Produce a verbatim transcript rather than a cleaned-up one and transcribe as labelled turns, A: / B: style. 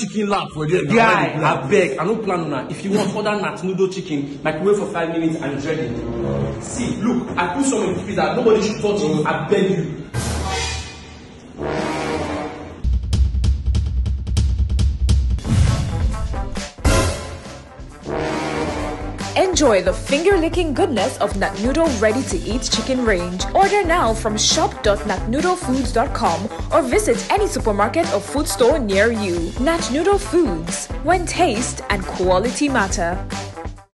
A: chicken lap for there.
B: Guy, I beg, I don't plan on that. If you want order nat noodle chicken, microwave for five minutes and it's ready. See, look, I put some in the freezer. Nobody should touch it. I beg you.
C: Enjoy the finger-licking goodness of Nat Noodle ready-to-eat chicken range. Order now from shop dot nat noodle foods dot com or visit any supermarket or food store near you. Nat Noodle Foods, when taste and quality matter.